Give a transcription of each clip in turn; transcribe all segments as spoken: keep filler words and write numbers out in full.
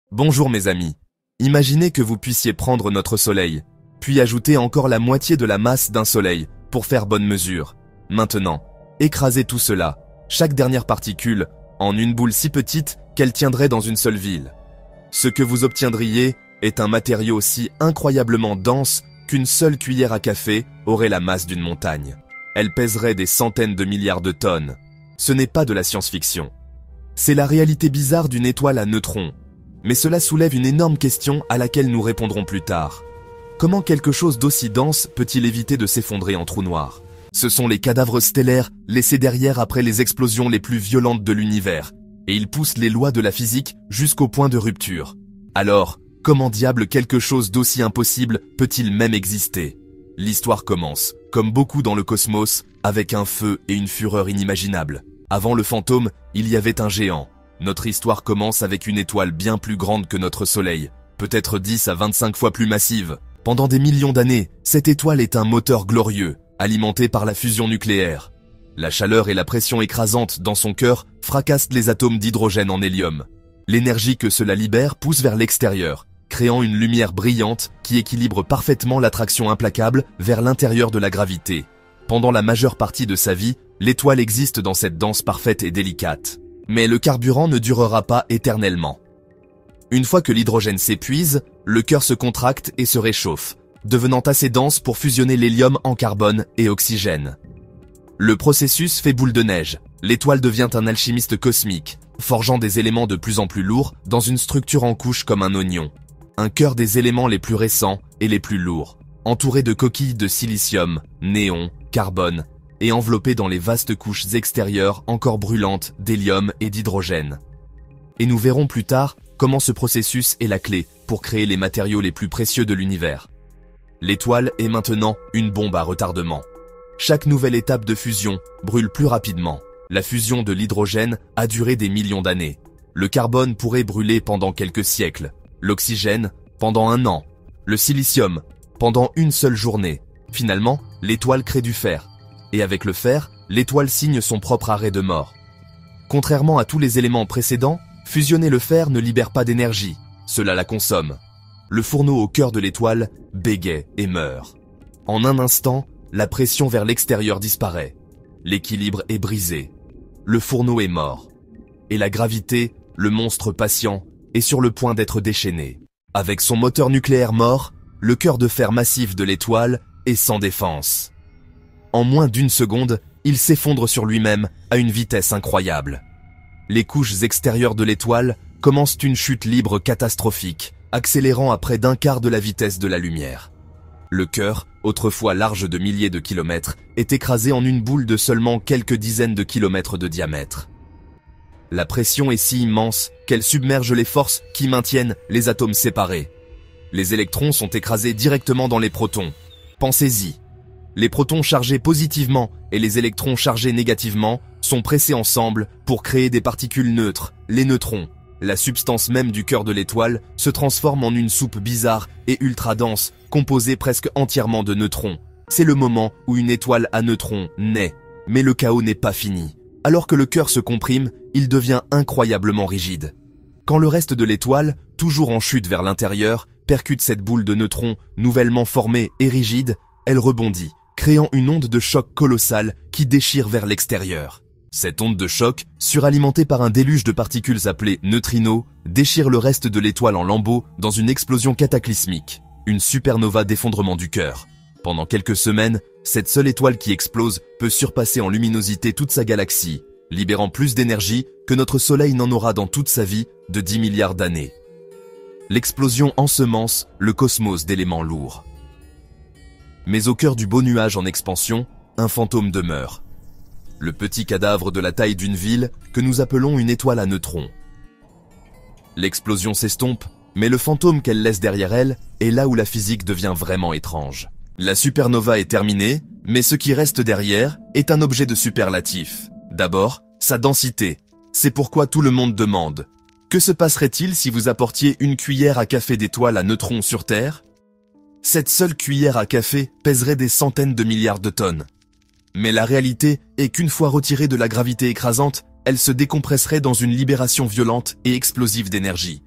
Bonjour mes amis. Imaginez que vous puissiez prendre notre Soleil, puis ajouter encore la moitié de la masse d'un Soleil, pour faire bonne mesure. Maintenant, écrasez tout cela, chaque dernière particule, en une boule si petite qu'elle tiendrait dans une seule ville. Ce que vous obtiendriez est un matériau si incroyablement dense qu'une seule cuillère à café aurait la masse d'une montagne. Elle pèserait des centaines de milliards de tonnes. Ce n'est pas de la science-fiction. C'est la réalité bizarre d'une étoile à neutrons. Mais cela soulève une énorme question à laquelle nous répondrons plus tard. Comment quelque chose d'aussi dense peut-il éviter de s'effondrer en trou noir? Ce sont les cadavres stellaires laissés derrière après les explosions les plus violentes de l'univers, et ils poussent les lois de la physique jusqu'au point de rupture. Alors, comment diable quelque chose d'aussi impossible peut-il même exister? L'histoire commence, comme beaucoup dans le cosmos, avec un feu et une fureur inimaginables. Avant le fantôme, il y avait un géant. Notre histoire commence avec une étoile bien plus grande que notre Soleil, peut-être dix à vingt-cinq fois plus massive. Pendant des millions d'années, cette étoile est un moteur glorieux, alimenté par la fusion nucléaire. La chaleur et la pression écrasante dans son cœur fracassent les atomes d'hydrogène en hélium. L'énergie que cela libère pousse vers l'extérieur, créant une lumière brillante qui équilibre parfaitement l'attraction implacable vers l'intérieur de la gravité. Pendant la majeure partie de sa vie, l'étoile existe dans cette danse parfaite et délicate. Mais le carburant ne durera pas éternellement. Une fois que l'hydrogène s'épuise, le cœur se contracte et se réchauffe, devenant assez dense pour fusionner l'hélium en carbone et oxygène. Le processus fait boule de neige. L'étoile devient un alchimiste cosmique, forgeant des éléments de plus en plus lourds dans une structure en couche comme un oignon. Un cœur des éléments les plus récents et les plus lourds, entouré de coquilles de silicium, néon, carbone, et enveloppé dans les vastes couches extérieures encore brûlantes d'hélium et d'hydrogène. Et nous verrons plus tard comment ce processus est la clé pour créer les matériaux les plus précieux de l'univers. L'étoile est maintenant une bombe à retardement. Chaque nouvelle étape de fusion brûle plus rapidement. La fusion de l'hydrogène a duré des millions d'années. Le carbone pourrait brûler pendant quelques siècles, l'oxygène pendant un an, le silicium pendant une seule journée. Finalement, l'étoile crée du fer. Et avec le fer, l'étoile signe son propre arrêt de mort. Contrairement à tous les éléments précédents, fusionner le fer ne libère pas d'énergie, cela la consomme. Le fourneau au cœur de l'étoile bégaie et meurt. En un instant, la pression vers l'extérieur disparaît. L'équilibre est brisé. Le fourneau est mort. Et la gravité, le monstre patient, est sur le point d'être déchaîné. Avec son moteur nucléaire mort, le cœur de fer massif de l'étoile est sans défense. En moins d'une seconde, il s'effondre sur lui-même à une vitesse incroyable. Les couches extérieures de l'étoile commencent une chute libre catastrophique, accélérant à près d'un quart de la vitesse de la lumière. Le cœur, autrefois large de milliers de kilomètres, est écrasé en une boule de seulement quelques dizaines de kilomètres de diamètre. La pression est si immense qu'elle submerge les forces qui maintiennent les atomes séparés. Les électrons sont écrasés directement dans les protons. Pensez-y. Les protons chargés positivement et les électrons chargés négativement sont pressés ensemble pour créer des particules neutres, les neutrons. La substance même du cœur de l'étoile se transforme en une soupe bizarre et ultra dense, composée presque entièrement de neutrons. C'est le moment où une étoile à neutrons naît. Mais le chaos n'est pas fini. Alors que le cœur se comprime, il devient incroyablement rigide. Quand le reste de l'étoile, toujours en chute vers l'intérieur, percute cette boule de neutrons nouvellement formée et rigide, elle rebondit, créant une onde de choc colossale qui déchire vers l'extérieur. Cette onde de choc, suralimentée par un déluge de particules appelées neutrinos, déchire le reste de l'étoile en lambeaux dans une explosion cataclysmique, une supernova d'effondrement du cœur. Pendant quelques semaines, cette seule étoile qui explose peut surpasser en luminosité toute sa galaxie, libérant plus d'énergie que notre Soleil n'en aura dans toute sa vie de dix milliards d'années. L'explosion ensemence le cosmos d'éléments lourds. Mais au cœur du beau nuage en expansion, un fantôme demeure. Le petit cadavre de la taille d'une ville que nous appelons une étoile à neutrons. L'explosion s'estompe, mais le fantôme qu'elle laisse derrière elle est là où la physique devient vraiment étrange. La supernova est terminée, mais ce qui reste derrière est un objet de superlatif. D'abord, sa densité. C'est pourquoi tout le monde demande. Que se passerait-il si vous apportiez une cuillère à café d'étoiles à neutrons sur Terre ? Cette seule cuillère à café pèserait des centaines de milliards de tonnes. Mais la réalité est qu'une fois retirée de la gravité écrasante, elle se décompresserait dans une libération violente et explosive d'énergie.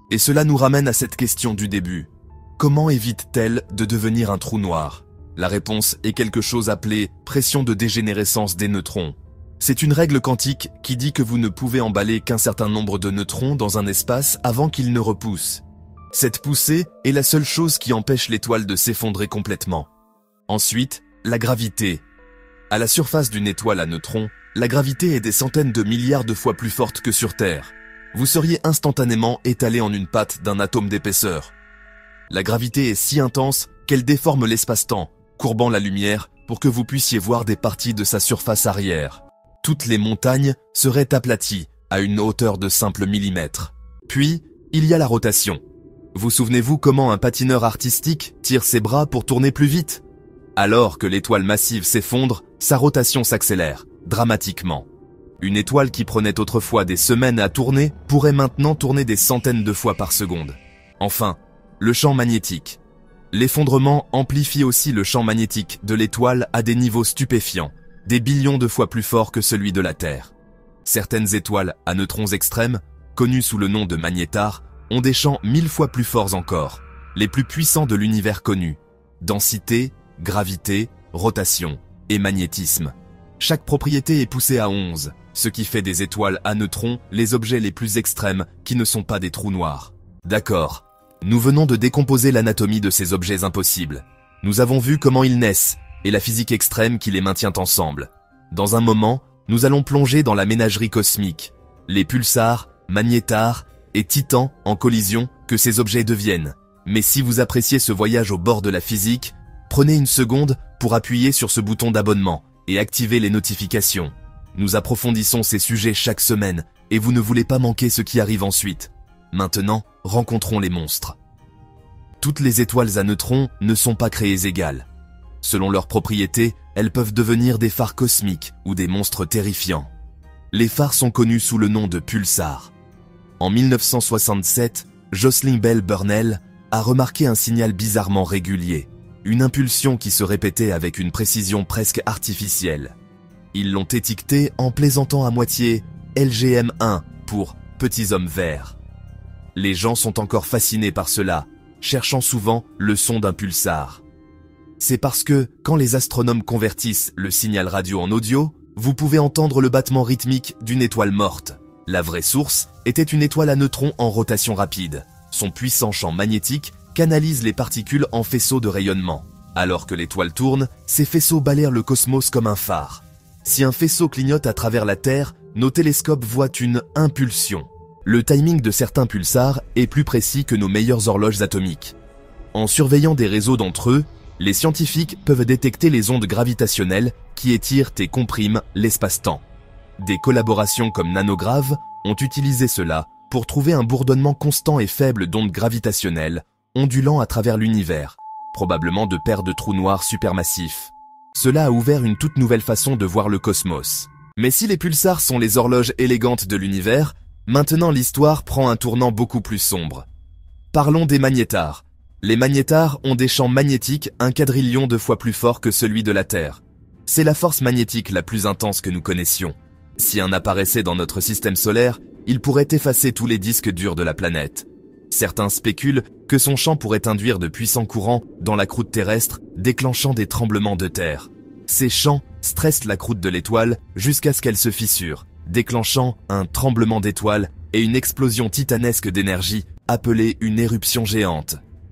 Et cela nous ramène à cette question du début. Comment évite-t-elle de devenir un trou noir? La réponse est quelque chose appelé pression de dégénérescence des neutrons. C'est une règle quantique qui dit que vous ne pouvez emballer qu'un certain nombre de neutrons dans un espace avant qu'ils ne repoussent. Cette poussée est la seule chose qui empêche l'étoile de s'effondrer complètement. Ensuite, la gravité. À la surface d'une étoile à neutrons, la gravité est des centaines de milliards de fois plus forte que sur Terre. Vous seriez instantanément étalé en une patte d'un atome d'épaisseur. La gravité est si intense qu'elle déforme l'espace-temps, courbant la lumière pour que vous puissiez voir des parties de sa surface arrière. Toutes les montagnes seraient aplaties à une hauteur de simples millimètres. Puis, il y a la rotation. Vous souvenez-vous comment un patineur artistique tire ses bras pour tourner plus vite? Alors que l'étoile massive s'effondre, sa rotation s'accélère, dramatiquement. Une étoile qui prenait autrefois des semaines à tourner pourrait maintenant tourner des centaines de fois par seconde. Enfin, le champ magnétique. L'effondrement amplifie aussi le champ magnétique de l'étoile à des niveaux stupéfiants, des billions de fois plus forts que celui de la Terre. Certaines étoiles à neutrons extrêmes, connues sous le nom de magnétars, ont des champs mille fois plus forts encore, les plus puissants de l'univers connu. Densité, gravité, rotation et magnétisme. Chaque propriété est poussée à onze, ce qui fait des étoiles à neutrons les objets les plus extrêmes qui ne sont pas des trous noirs. D'accord, nous venons de décomposer l'anatomie de ces objets impossibles. Nous avons vu comment ils naissent et la physique extrême qui les maintient ensemble. Dans un moment, nous allons plonger dans la ménagerie cosmique, les pulsars, magnétars et titans en collision que ces objets deviennent. Mais si vous appréciez ce voyage au bord de la physique, prenez une seconde pour appuyer sur ce bouton d'abonnement et activer les notifications. Nous approfondissons ces sujets chaque semaine et vous ne voulez pas manquer ce qui arrive ensuite. Maintenant, rencontrons les monstres. Toutes les étoiles à neutrons ne sont pas créées égales. Selon leurs propriétés, elles peuvent devenir des phares cosmiques ou des monstres terrifiants. Les phares sont connus sous le nom de pulsars. En mille neuf cent soixante-sept, Jocelyn Bell Burnell a remarqué un signal bizarrement régulier, une impulsion qui se répétait avec une précision presque artificielle. Ils l'ont étiqueté en plaisantant à moitié L G M un pour « petits hommes verts ». Les gens sont encore fascinés par cela, cherchant souvent le son d'un pulsar. C'est parce que, quand les astronomes convertissent le signal radio en audio, vous pouvez entendre le battement rythmique d'une étoile morte. La vraie source était une étoile à neutrons en rotation rapide. Son puissant champ magnétique canalise les particules en faisceaux de rayonnement. Alors que l'étoile tourne, ces faisceaux balayent le cosmos comme un phare. Si un faisceau clignote à travers la Terre, nos télescopes voient une impulsion. Le timing de certains pulsars est plus précis que nos meilleures horloges atomiques. En surveillant des réseaux d'entre eux, les scientifiques peuvent détecter les ondes gravitationnelles qui étirent et compriment l'espace-temps. Des collaborations comme Nanograve ont utilisé cela pour trouver un bourdonnement constant et faible d'ondes gravitationnelles ondulant à travers l'univers, probablement de paires de trous noirs supermassifs. Cela a ouvert une toute nouvelle façon de voir le cosmos. Mais si les pulsars sont les horloges élégantes de l'univers, maintenant l'histoire prend un tournant beaucoup plus sombre. Parlons des magnétars. Les magnétars ont des champs magnétiques un quadrillion de fois plus forts que celui de la Terre. C'est la force magnétique la plus intense que nous connaissions. Si un apparaissait dans notre système solaire, il pourrait effacer tous les disques durs de la planète. Certains spéculent que son champ pourrait induire de puissants courants dans la croûte terrestre, déclenchant des tremblements de terre. Ces champs stressent la croûte de l'étoile jusqu'à ce qu'elle se fissure, déclenchant un tremblement d'étoile et une explosion titanesque d'énergie appelée une éruption géante.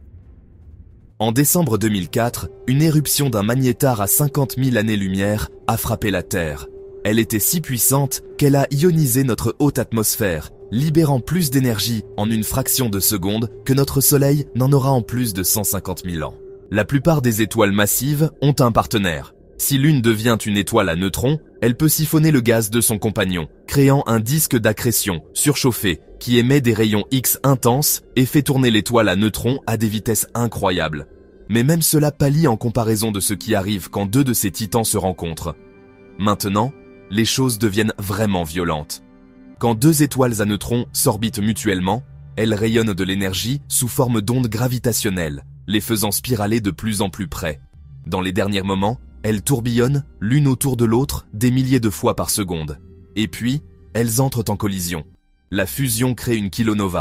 En décembre deux mille quatre, une éruption d'un magnétar à cinquante mille années-lumière a frappé la Terre. Elle était si puissante qu'elle a ionisé notre haute atmosphère, libérant plus d'énergie en une fraction de seconde que notre Soleil n'en aura en plus de cent cinquante mille ans. La plupart des étoiles massives ont un partenaire. Si l'une devient une étoile à neutrons, elle peut siphonner le gaz de son compagnon, créant un disque d'accrétion surchauffé qui émet des rayons X intenses et fait tourner l'étoile à neutrons à des vitesses incroyables. Mais même cela pâlit en comparaison de ce qui arrive quand deux de ces titans se rencontrent. Maintenant, les choses deviennent vraiment violentes. Quand deux étoiles à neutrons s'orbitent mutuellement, elles rayonnent de l'énergie sous forme d'ondes gravitationnelles, les faisant spiraler de plus en plus près. Dans les derniers moments, elles tourbillonnent l'une autour de l'autre des milliers de fois par seconde. Et puis, elles entrent en collision. La fusion crée une kilonova,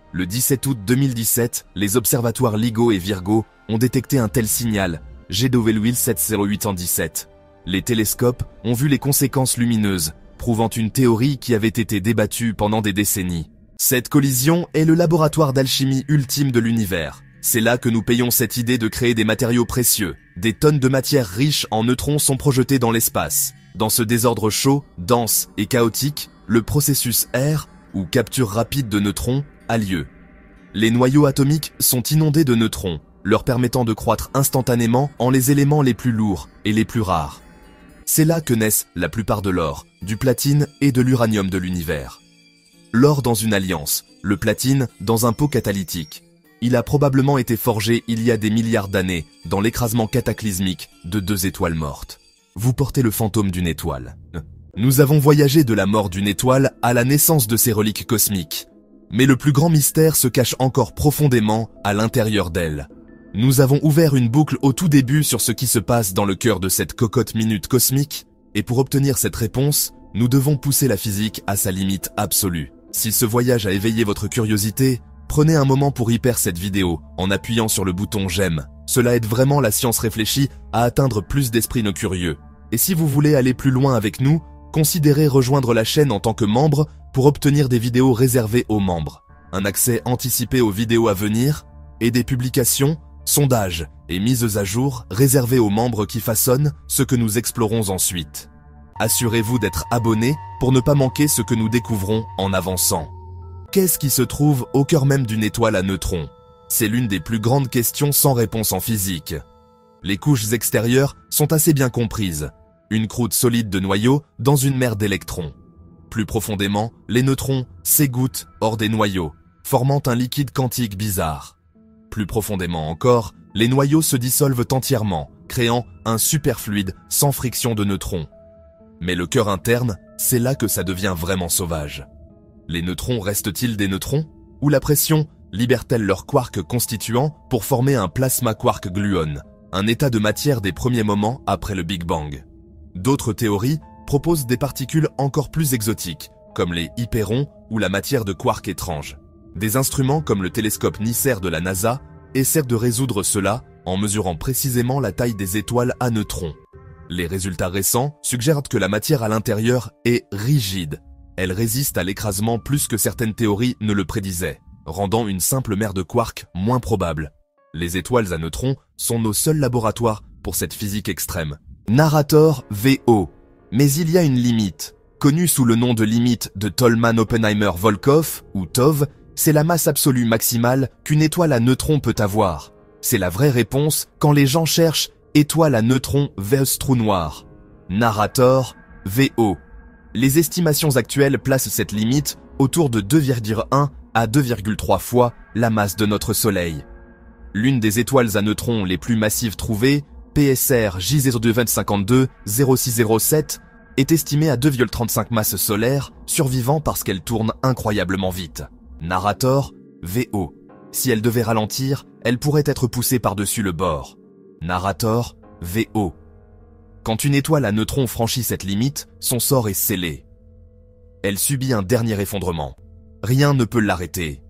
Le dix-sept août deux mille dix-sept, les observatoires LIGO et Virgo ont détecté un tel signal, G W sept zéro huit un sept. Les télescopes ont vu les conséquences lumineuses, prouvant une théorie qui avait été débattue pendant des décennies. Cette collision est le laboratoire d'alchimie ultime de l'univers. C'est là que nous payons cette idée de créer des matériaux précieux. Des tonnes de matière riche en neutrons sont projetées dans l'espace. Dans ce désordre chaud, dense et chaotique, le processus R, ou capture rapide de neutrons, a lieu. Les noyaux atomiques sont inondés de neutrons, leur permettant de croître instantanément en les éléments les plus lourds et les plus rares. C'est là que naissent la plupart de l'or, du platine et de l'uranium de l'univers. L'or dans une alliance, le platine dans un pot catalytique. Il a probablement été forgé il y a des milliards d'années dans l'écrasement cataclysmique de deux étoiles mortes. Vous portez le fantôme d'une étoile. Nous avons voyagé de la mort d'une étoile à la naissance de ses reliques cosmiques. Mais le plus grand mystère se cache encore profondément à l'intérieur d'elle. Nous avons ouvert une boucle au tout début sur ce qui se passe dans le cœur de cette cocotte minute cosmique, et pour obtenir cette réponse, nous devons pousser la physique à sa limite absolue. Si ce voyage a éveillé votre curiosité, prenez un moment pour y perdre cette vidéo en appuyant sur le bouton j'aime. Cela aide vraiment la science réfléchie à atteindre plus d'esprits non curieux. Et si vous voulez aller plus loin avec nous, considérez rejoindre la chaîne en tant que membre pour obtenir des vidéos réservées aux membres, un accès anticipé aux vidéos à venir et des publications, sondages et mises à jour réservées aux membres qui façonnent ce que nous explorons ensuite. Assurez-vous d'être abonné pour ne pas manquer ce que nous découvrons en avançant. Qu'est-ce qui se trouve au cœur même d'une étoile à neutrons? C'est l'une des plus grandes questions sans réponse en physique. Les couches extérieures sont assez bien comprises. Une croûte solide de noyaux dans une mer d'électrons. Plus profondément, les neutrons s'égouttent hors des noyaux, formant un liquide quantique bizarre. Plus profondément encore, les noyaux se dissolvent entièrement, créant un superfluide sans friction de neutrons. Mais le cœur interne, c'est là que ça devient vraiment sauvage. Les neutrons restent-ils des neutrons? Ou la pression libère-t-elle leurs quarks constituants pour former un plasma quark gluon, un état de matière des premiers moments après le Big Bang? D'autres théories proposent des particules encore plus exotiques, comme les hypérons ou la matière de quark étrange. Des instruments comme le télescope Nisser de la NASA essaient de résoudre cela en mesurant précisément la taille des étoiles à neutrons. Les résultats récents suggèrent que la matière à l'intérieur est rigide. Elle résiste à l'écrasement plus que certaines théories ne le prédisaient, rendant une simple mer de quark moins probable. Les étoiles à neutrons sont nos seuls laboratoires pour cette physique extrême. Narrator V O. Mais il y a une limite. Connue sous le nom de limite de Tolman-Oppenheimer-Volkoff, ou T O V, c'est la masse absolue maximale qu'une étoile à neutrons peut avoir. C'est la vraie réponse quand les gens cherchent étoile à neutrons versus trou noir. Narrator V O. Les estimations actuelles placent cette limite autour de deux virgule un à deux virgule trois fois la masse de notre Soleil. L'une des étoiles à neutrons les plus massives trouvées, P S R J zéro deux deux cinq deux zéro six zéro sept, est estimée à deux virgule trente-cinq masses solaires, survivant parce qu'elle tourne incroyablement vite. Narrator V O. Si elle devait ralentir, elle pourrait être poussée par-dessus le bord. Narrator V O. Quand une étoile à neutrons franchit cette limite, son sort est scellé. Elle subit un dernier effondrement. Rien ne peut l'arrêter.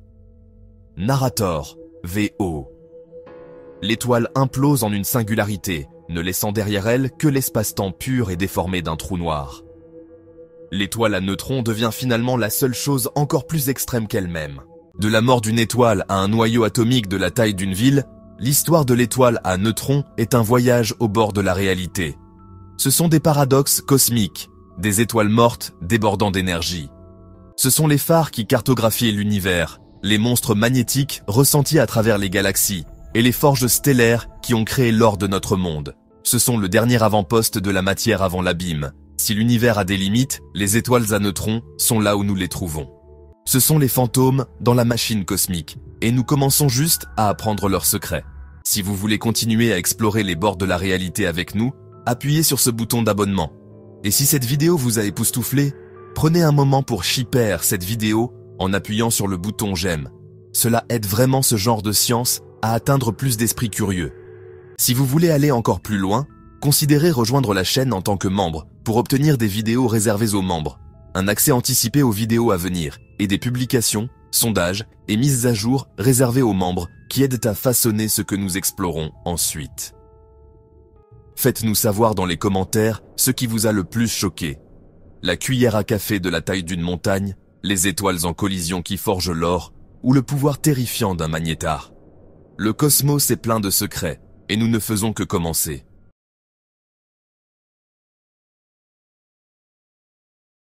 Narrator V O. L'étoile implose en une singularité, ne laissant derrière elle que l'espace-temps pur et déformé d'un trou noir. L'étoile à neutrons devient finalement la seule chose encore plus extrême qu'elle-même. De la mort d'une étoile à un noyau atomique de la taille d'une ville, l'histoire de l'étoile à neutrons est un voyage au bord de la réalité. Ce sont des paradoxes cosmiques, des étoiles mortes débordant d'énergie. Ce sont les phares qui cartographient l'univers, les monstres magnétiques ressentis à travers les galaxies, et les forges stellaires qui ont créé l'or de notre monde. Ce sont le dernier avant-poste de la matière avant l'abîme. Si l'univers a des limites, les étoiles à neutrons sont là où nous les trouvons. Ce sont les fantômes dans la machine cosmique, et nous commençons juste à apprendre leurs secrets. Si vous voulez continuer à explorer les bords de la réalité avec nous, appuyez sur ce bouton d'abonnement. Et si cette vidéo vous a époustouflé, prenez un moment pour shipper cette vidéo en appuyant sur le bouton j'aime. Cela aide vraiment ce genre de science à atteindre plus d'esprits curieux. Si vous voulez aller encore plus loin, considérez rejoindre la chaîne en tant que membre pour obtenir des vidéos réservées aux membres, un accès anticipé aux vidéos à venir et des publications, sondages et mises à jour réservées aux membres qui aident à façonner ce que nous explorons ensuite. Faites-nous savoir dans les commentaires ce qui vous a le plus choqué. La cuillère à café de la taille d'une montagne, les étoiles en collision qui forgent l'or, ou le pouvoir terrifiant d'un magnétar. Le cosmos est plein de secrets, et nous ne faisons que commencer.